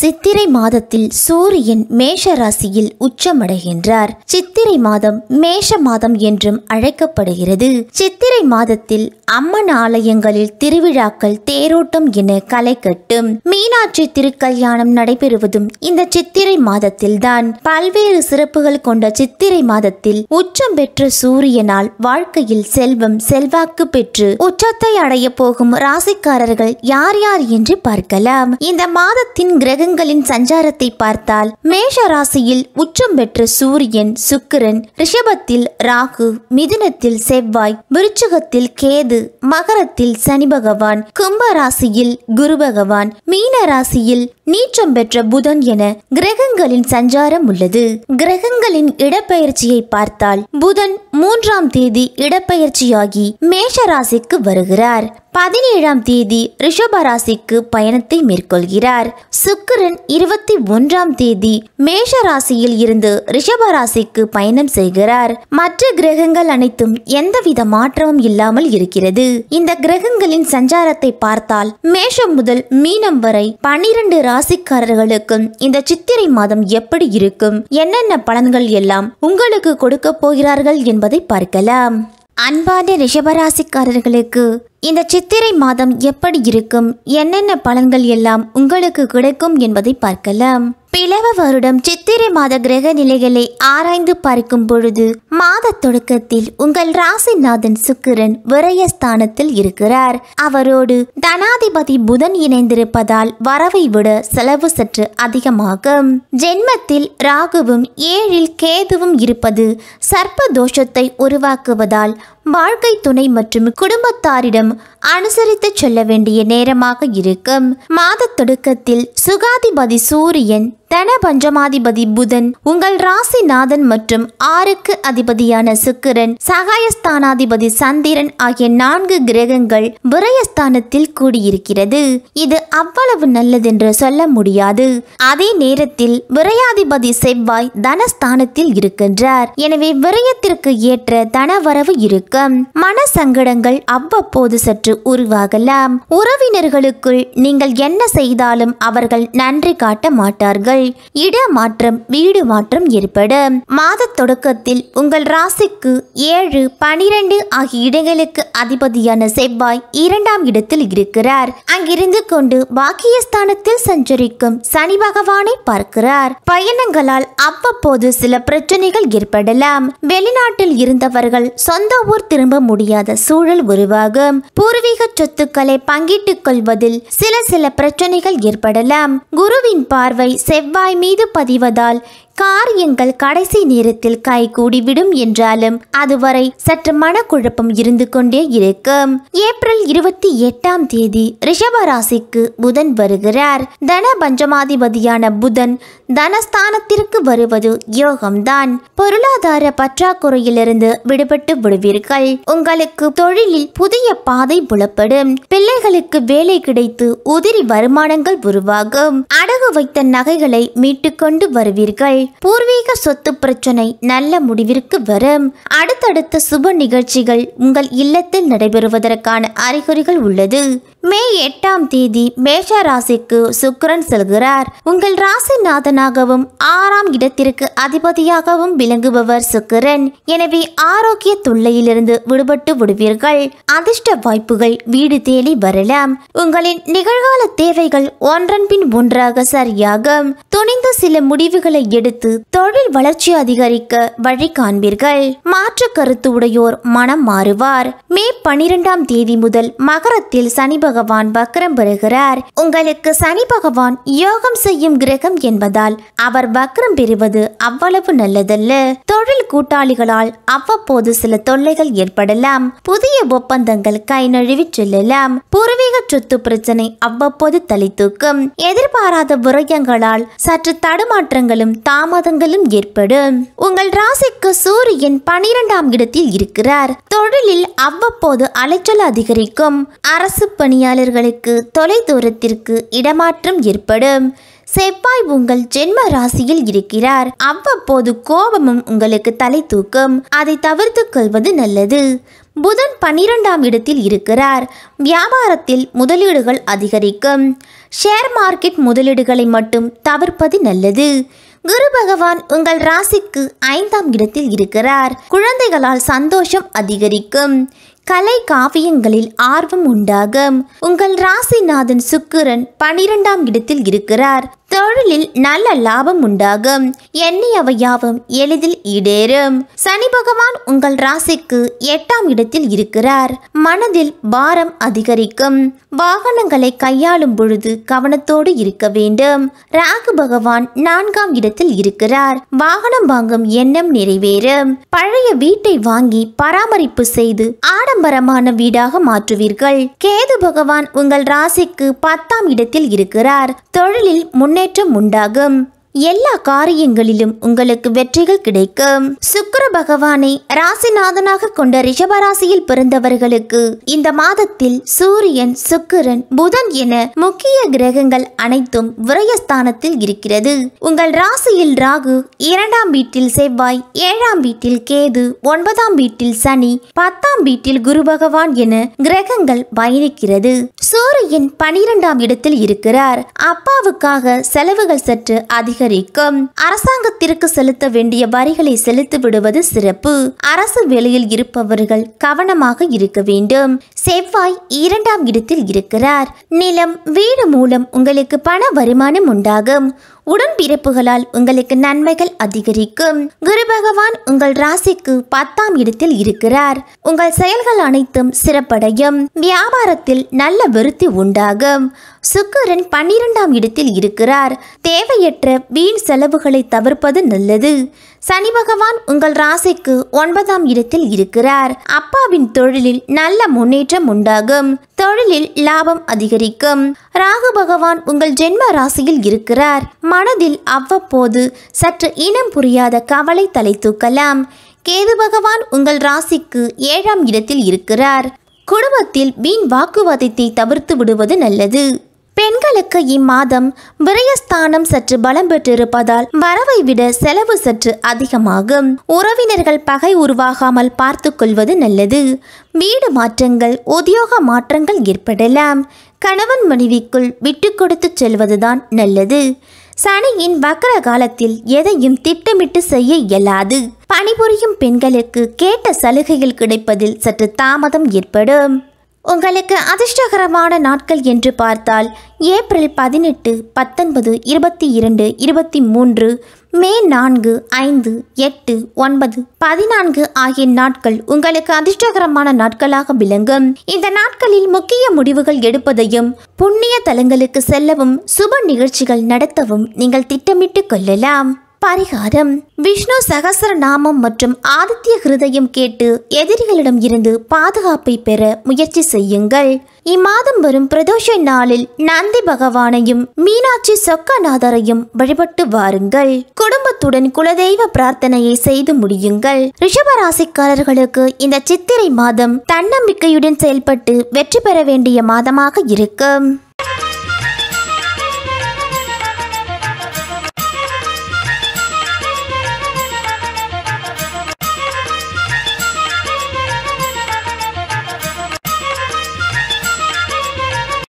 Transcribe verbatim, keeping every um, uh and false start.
சித்திரை மாதத்தில் சூரியன் மேஷ ராசியில் உச்சமடைகின்றார். சித்திரை மாதம் மேஷ மாதம் என்றும் அழைக்கப்படுகிறது. சித்திரை மாதத்தில் அம்மன் ஆலயங்களில் திருவிழாக்கள், தேரோட்டம் என களை கட்டும். மீனாட்சி திருக்கல்யாணம் நடைபெறுவதும் இந்த சித்திரை மாதத்தில்தான். பல்வேறு சிறப்புகள் கொண்ட சித்திரை மாதத்தில் உச்சம் பெற்ற சூரியனால் வாழ்க்கையில் செல்வம், செல்வாக்கு பெற்று உச்சத்தை அடைய போகும் ராசிக்காரர்கள் யார் யார் என்று பார்க்கலாம். இந்த மாதத்தின் கிரகங்களின் சஞ்சாரத்தை பார்த்தால் மேஷ ராசியில் உச்சம் பெற்ற சூரியன், சுக்கிரன், ரிஷபத்தில் ராகு, மிதுனத்தில் செவ்வாய், விருச்சிகத்தில் கேது, மகரத்தில் சனி பகவான், கும்ப ராசியில் குரு பகவான், மீன ராசியில் நீச்சம் பெற்ற புதன் என கிரகங்களின் சஞ்சாரம் உள்ளது. கிரகங்களின் இடப்பெயர்ச்சியை பார்த்தால் புதன் மூன்றாம் தேதி இடப்பெயர்ச்சியாகி மேஷ ராசிக்கு வருகிறார். பதினேழாம் தேதி ரிஷப ராசிக்கு பயணத்தை மேற்கொள்கிறார். சுக்கிரன் இருபத்தி ஒன்றாம் தேதி மேஷ ராசியில் இருந்து ரிஷப ராசிக்கு பயணம் செய்கிறார். மற்ற கிரகங்கள் அனைத்தும் எந்தவித மாற்றமும் இல்லாமல் இருக்கிறது. இந்த கிரகங்களின் சஞ்சாரத்தை பார்த்தால் மேஷம் முதல் மீனம் வரை பனிரெண்டு ராசிக்காரர்களுக்கும் இந்த சித்திரை மாதம் எப்படி இருக்கும், என்னென்ன பலன்கள் எல்லாம் உங்களுக்கு கொடுக்க போகிறார்கள் என்பதை பார்க்கலாம். அன்பான ரிஷபராசிக்காரர்களுக்கு இந்த சித்திரை மாதம் எப்படி இருக்கும், என்னென்ன பலன்கள் எல்லாம் உங்களுக்கு கிடைக்கும் என்பதை பார்க்கலாம். பிளவ வருடம் சித்திரை மாத கிரக நிலைகளை ஆராய்ந்து பார்க்கும் பொழுது மாத தொடக்கத்தில் உங்கள் ராசிநாதன் சுக்கிரன் விரயஸ்தானத்தில் இருக்கிறார். அவரோடு தனாதிபதி புதன் இணைந்திருப்பதால் வரவை விட செலவு சற்று அதிகமாகும். ஜென்மத்தில் ராகுவும் ஏழில் கேதுவும் இருப்பது சர்ப்ப தோஷத்தை உருவாக்குவதால் வாழ்க்கை துணை மற்றும் குடும்பத்தாரிடம் அனுசரித்து செல்ல வேண்டிய நேரமாக இருக்கும். மாத தொடக்கத்தில் சுகாதிபதி சூரியன், தன பஞ்சமாதிபதி புதன், உங்கள் ராசிநாதன் மற்றும் ஆறுக்கு அதிபதியான சுக்கிரன், சகாயஸ்தானாதிபதி சந்திரன் ஆகிய நான்கு கிரகங்கள் விரயஸ்தானத்தில் கூடியிருக்கிறது. இது அவ்வளவு நல்லதென்று சொல்ல முடியாது. அதே நேரத்தில் விரயாதிபதி செவ்வாய் தனஸ்தானத்தில் இருக்கின்றார். எனவே விரயத்திற்கு ஏற்ற தனவரவு இருக்கும். மன சங்கடங்கள் அவ்வப்போது சற்று உருவாகலாம். உறவினர்களுக்குள் நீங்கள் என்ன செய்தாலும் அவர்கள் நன்றி காட்ட மாட்டார்கள். இட மாற்றம், வீடு மாற்றம் ஏற்படும். மாத தொடக்கத்தில் உங்கள் ராசிக்கு ஏழு, பனிரெண்டு ஆகிய இடங்களுக்கு அதிபதியான செவ்வாய் இரண்டாம் இடத்தில் இருக்கிறார். அங்கிருந்து கொண்டு பாக்கியஸ்தானத்தில் சஞ்சரிக்கும் சனி பகவானை பார்க்கிறார். பயணங்களால் அவ்வப்போது சில பிரச்சனைகள் ஏற்படலாம். வெளிநாட்டில் இருந்தவர்கள் சொந்த ஊர் திரும்ப முடியாத சூழல் உருவாகும். பூர்வீக சொத்துக்களை பங்கிட்டுக் கொள்வதில் சில சில பிரச்சனைகள் ஏற்படலாம். குருவின் பார்வை செவ்வாய் மீது பதிவதால் காரியங்கள் கடைசி நேரத்தில் கைகூடிவிடும் என்றாலும் அதுவரை சற்று மனக்குழப்பம் இருந்து கொண்டே இருக்கும். ஏப்ரல் இருபத்தி எட்டாம் தேதி ரிஷப ராசிக்கு புதன் வருகிறார். தன பஞ்சமாதிபதியான புதன் தனஸ்தானத்திற்கு வருவது யோகம்தான். பொருளாதார பற்றாக்குறையிலிருந்து விடுபட்டு விடுவீர்கள். உங்களுக்கு தொழிலில் புதிய பாதை புலப்படும். பிள்ளைகளுக்கு வேலை கிடைத்து உதிரி வருமானங்கள் உருவாகும். அடகு வைத்த நகைகளை மீட்டுக்கொண்டு வருவீர்கள். பூர்வீக சொத்து பிரச்சனை நல்ல முடிவிற்கு வரும். அடுத்தடுத்த சுப நிகழ்ச்சிகள் உங்கள் இல்லத்தில் நடைபெறுவதற்கான அறிகுறிகள் உள்ளது. மே எட்டாம் தேதி மேஷ ராசிக்கு சுக்கிரன் செல்கிறார். உங்கள் ராசிநாதனாகவும் ஆறாம் இடத்திற்கு அதிபதியாகவும் விளங்குபவர் சுக்கிரன். எனவே ஆரோக்கிய தொல்லையிலிருந்து விடுபட்டு விடுவீர்கள். அதிர்ஷ்ட வாய்ப்புகள் வீடு தேடி வரலாம். உங்களின் நிகழ்கால தேவைகள் ஒன்றன் பின் ஒன்றாக சரியாகும். துணிந்து சில முடிவுகளை எடுத்து தொழில் வளர்ச்சி அதிகரிக்க வழி காண்பீர்கள். மாற்று கருத்து உடையோர் மனம் மாறுவார். மே பனிரெண்டாம் தேதி முதல் மகரத்தில் சனி பகவான் வக்ரம் பெறுகிறார். உங்களுக்கு சனி பகவான் யோகம் செய்யும் கிரகம் என்பதால் அவர் வக்ரம் பெறுவது அவ்வளவு நல்லதல்ல. தொழில் கூட்டாளிகளால் அவ்வப்போது சில தொல்லைகள் ஏற்படலாம். புதிய ஒப்பந்தங்கள் கை நழுவி செல்லலாம். பூர்வீக சொத்து பிரச்சனை அவ்வப்போது தலை தூக்கும். எதிர்பாராத விரயங்களால் சற்று தடுமாற்றங்களும் தாமதங்களும் ஏற்படும். உங்கள் ராசிக்கு சூரியன் பனிரெண்டாம் இடத்தில் இருக்கிறார். தொழிலில் அவ்வப்போது அலைச்சல் அதிகரிக்கும். அரசு பணியாளர்களுக்கு தொலை தூரத்திற்கு இடமாற்றம் ஏற்படும். செவ்வாய் உங்கள் ஜென்ம ராசியில் இருக்கிறார். அவ்வப்போது கோபமும் உங்களுக்கு தலை தூக்கும். அதை தவிர்த்து கொள்வது நல்லது. புதன் பன்னிரெண்டாம் இடத்தில் இருக்கிறார். வியாபாரத்தில் முதலீடுகள் அதிகரிக்கும். ஷேர் மார்க்கெட் முதலீடுகளை மட்டும் தவிர்ப்பது நல்லது. குரு பகவான் உங்கள் ராசிக்கு ஐந்தாம் இடத்தில் இருக்கிறார். குழந்தைகளால் சந்தோஷம் அதிகரிக்கும். கலை காவியங்களில் ஆர்வம் உண்டாகும். உங்கள் ராசிநாதன் சுக்கிரன் பனிரெண்டாம் இடத்தில் இருக்கிறார். தொழிலில் நல்ல லாபம் உண்டாகும். எண்ணியவை யாவும் எளிதில் ஈடேறும். சனி பகவான் உங்கள் ராசிக்கு எட்டாம் இடத்தில் இருக்கிறார். மனதில் பாரம் அதிகரிக்கும். வாகனங்களை கையாளும் பொழுது கவனத்தோடு இருக்க வேண்டும். ராகு பகவான் நான்காம் இடத்தில் இருக்கிறார். வாகனம் வாங்கும் எண்ணம் நிறைவேறும். பழைய வீட்டை வாங்கி பராமரிப்பு செய்து ஆடம்பரமான வீடாக மாற்றுவீர்கள். கேது பகவான் உங்கள் ராசிக்கு பத்தாம் இடத்தில் இருக்கிறார். தொழிலில் முன்னேற்றம் உண்டாகும். எல்லா காரியங்களிலும் உங்களுக்கு வெற்றிகள் கிடைக்கும். சுக்கிர பகவானை ராசிநாதனாக கொண்ட ரிஷபராசியில் பிறந்தவர்களுக்கு இந்த மாதத்தில் சூரியன், சுக்கிரன், புதன் என முக்கிய கிரகங்கள் அனைத்தும் விரயஸ்தானத்தில் இருக்கிறது. உங்கள் ராசியில் ராகு, இரண்டாம் வீட்டில் செவ்வாய், ஏழாம் வீட்டில் கேது, ஒன்பதாம் வீட்டில் சனி, பத்தாம் வீட்டில் குரு பகவான் என கிரகங்கள் பயணிக்கிறது. சூரியன் பனிரெண்டாம் இடத்தில் இருக்கிறார். அப்பாவுக்காக செலவுகள் சற்று அதிக அரசாங்கத்திற்கு செலுத்த வேண்டிய வரிகளை செலுத்தி விடுவது சிறப்பு. அரசு வேலையில் இருப்பவர்கள் கவனமாக இருக்க வேண்டும். செவ்வாய் இரண்டாம் இடத்தில் இருக்கிறார். நிலம், வீடு மூலம் உங்களுக்கு பண வருமானம் உண்டாகும். உடன்பிறப்புகளால் உங்களுக்கு நன்மைகள் அதிகரிக்கும். குரு பகவான் உங்கள் ராசிக்கு பத்தாம் இடத்தில் இருக்கிறார். உங்கள் செயல்கள் அனைத்தும் சிறப்படையும். வியாபாரத்தில் நல்ல விருத்தி உண்டாகும். சுக்கிரன் பன்னிரெண்டாம் இடத்தில் இருக்கிறார். தேவையற்ற வீண் செலவுகளை தவிர்ப்பது நல்லது. சனி பகவான் உங்கள் ராசிக்கு ஒன்பதாம் இடத்தில் இருக்கிறார். அப்பாவின் தொழிலில் நல்ல முன்னேற்றம் உண்டாகும். தொழிலில் லாபம் அதிகரிக்கும். ராகு பகவான் உங்கள் ஜென்ம ராசியில் இருக்கிறார். மனதில் அவ்வப்போது சற்று இனம் புரியாத கவலை தலை தூக்கலாம். கேது பகவான் உங்கள் ராசிக்கு ஏழாம் இடத்தில் இருக்கிறார். குடும்பத்தில் வீண் வாக்குவாதத்தை தவிர்த்து விடுவது நல்லது. பெண்களுக்கு இம்மாதம் விரயஸ்தானம் சற்று பலம் பெற்றிருப்பதால் வரவை விட செலவு சற்று அதிகமாகும். உறவினர்கள் பகை உருவாகாமல் பார்த்து கொள்வது நல்லது. வீடு மாற்றங்கள், உத்தியோக மாற்றங்கள் ஏற்படலாம். கணவன் மனைவிக்குள் விட்டு கொடுத்து செல்வதுதான் நல்லது. சனியின் வக்ர காலத்தில் எதையும் திட்டமிட்டு செய்ய இயலாது. பணிபுரியும் பெண்களுக்கு கேட்ட சலுகைகள் கிடைப்பதில் சற்று தாமதம் ஏற்படும். உங்களுக்கு அதிர்ஷ்டகரமான நாட்கள் என்று பார்த்தால் ஏப்ரல் பதினெட்டு, பத்தொன்பது, இருபத்தி இரண்டு, இருபத்தி மூன்று, மே நான்கு, ஐந்து, எட்டு, ஒன்பது, பதினான்கு ஆகிய நாட்கள் உங்களுக்கு அதிர்ஷ்டகரமான நாட்களாக விளங்கும். இந்த நாட்களில் முக்கிய முடிவுகள் எடுப்பதையும் புண்ணிய தலங்களுக்கு செல்லவும் சுப நிகழ்ச்சிகள் நடத்தவும் நீங்கள் திட்டமிட்டு கொள்ளலாம். பரிகாரம்: விஷ்ணு சகஸ்ர நாமம் மற்றும் ஆதித்ய ஹிருதயம் கேட்டு எதிரிகளிடம் இருந்து பாதுகாப்பை பெற முயற்சி செய்யுங்கள். இம்மாதம் வரும் பிரதோஷ நாளில் நந்தி பகவானையும் மீனாட்சி சொக்கநாதரையும் வழிபட்டு வாருங்கள். குடும்பத்துடன் குலதெய்வ பிரார்த்தனையை செய்து முடியுங்கள். ரிஷபராசிக்காரர்களுக்கு இந்த சித்திரை மாதம் தன்னம்பிக்கையுடன் செயல்பட்டு வெற்றி பெற வேண்டிய மாதமாக இருக்கும்.